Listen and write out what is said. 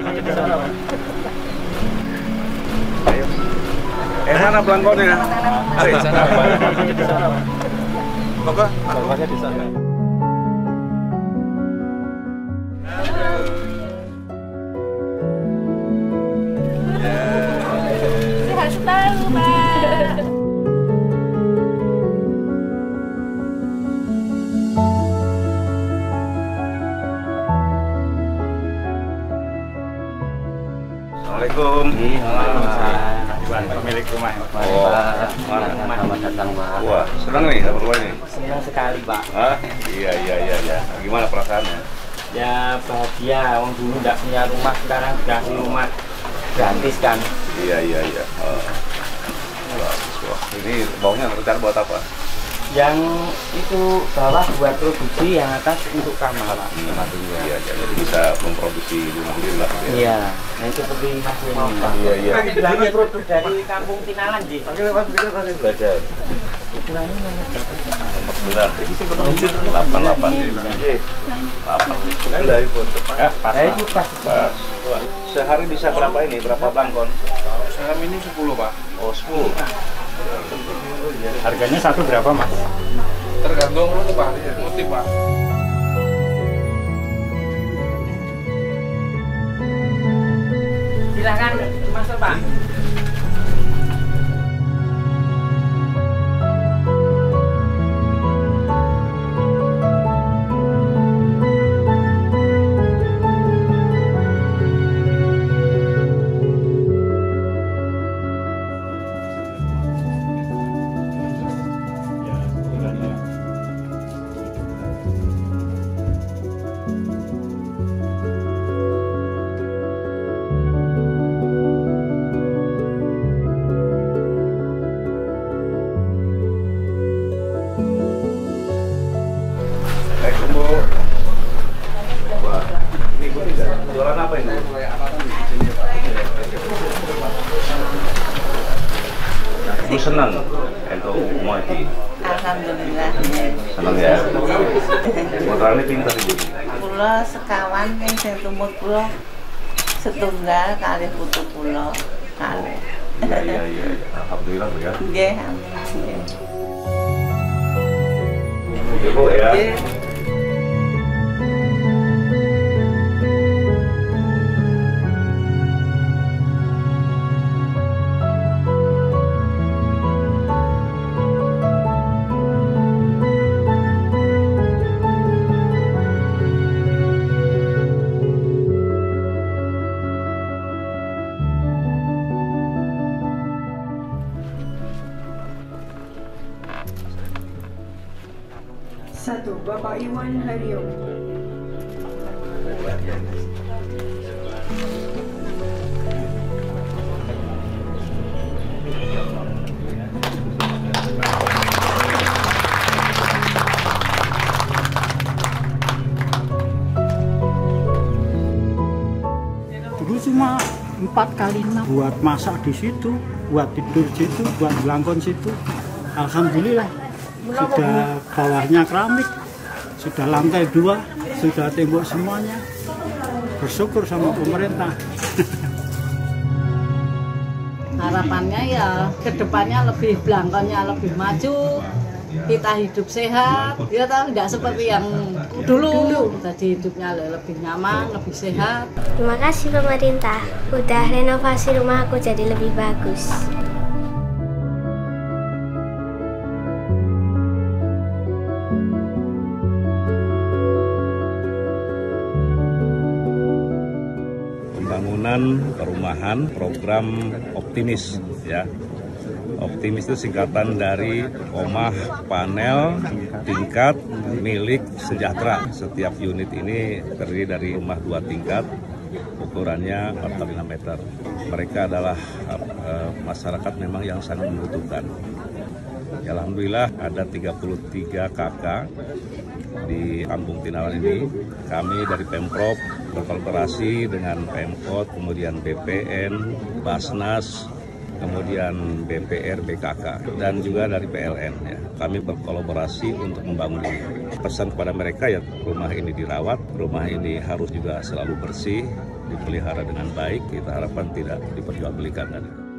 Ayo. Mana belangkonnya? Ayo. Oke, belangkonnya di sana. Sehat selalu, Mbak. Assalamualaikum. Iwan, pemilik rumah. Oh, Selamat datang, Pak. wah, senang nih dapat rumah ini. Senang sekali, Pak. Ah, iya. Gimana perasaannya? Ya bahagia, orang dulu nggak punya rumah, sekarang dikasih rumah gratis kan. Iya. Wah, ini baunya rencana buat apa? Yang itu bawah buat produksi, yang atas untuk kamar, Pak. Iya, jadi bisa memproduksi rumah sendiri lah. Iya, nah itu seperti Mas ini. Iya. Ini produk dari Kampung Tinalan, Ji. Oke, Mas, bisa belajar. Ukurannya mana? 14. 88. Dari foto. Pas, itu pas. Sehari bisa berapa ini? Berapa belangkon? Sehari ini 10, Pak. Oh, 10. Harganya satu berapa, Mas? Tergantung motif, Pak. Motif, Pak. Silakan masuk, Pak. Assalamualaikum, Bu. Wah, ini Bu jualan apa ini? Bu senang untuk Muhaji. Alhamdulillah. Senang ya. Motornya pintar Ibu. Pulau sekawan yang saya tumut pulau setunggal kali putu pulau kali. Iya. Alhamdulillah Bu ya. Nggih, amin. Ibu ya. Satu, Bapak Iwan Haryo. Dulu cuma 4x6 buat masak di situ, buat tidur di situ, buat belangkon situ. Alhamdulillah sudah bawahnya keramik, sudah lantai 2, sudah tembok semuanya. Bersyukur sama pemerintah. Harapannya ya kedepannya lebih belangkonnya lebih maju, kita hidup sehat, ya tahu tidak seperti yang dulu. Tadi hidupnya lebih nyaman, lebih sehat. Terima kasih pemerintah, udah renovasi rumah aku jadi lebih bagus. Pembangunan perumahan program Optimis ya. Optimis itu singkatan dari Omah Panel Tingkat Milik Sejahtera. Setiap unit ini terdiri dari rumah 2 tingkat, ukurannya 45 meter. Mereka adalah masyarakat memang yang sangat membutuhkan. Ya, alhamdulillah ada 33 KK di Kampung Tinalan ini. Kami dari Pemprov berkolaborasi dengan Pemkot, kemudian BPN, Basnas, kemudian BPR, BKK, dan juga dari PLN. Ya. kami berkolaborasi untuk membangun ini. Pesan kepada mereka ya, rumah ini dirawat, rumah ini harus juga selalu bersih, dipelihara dengan baik. Kita harapkan tidak diperjualbelikan.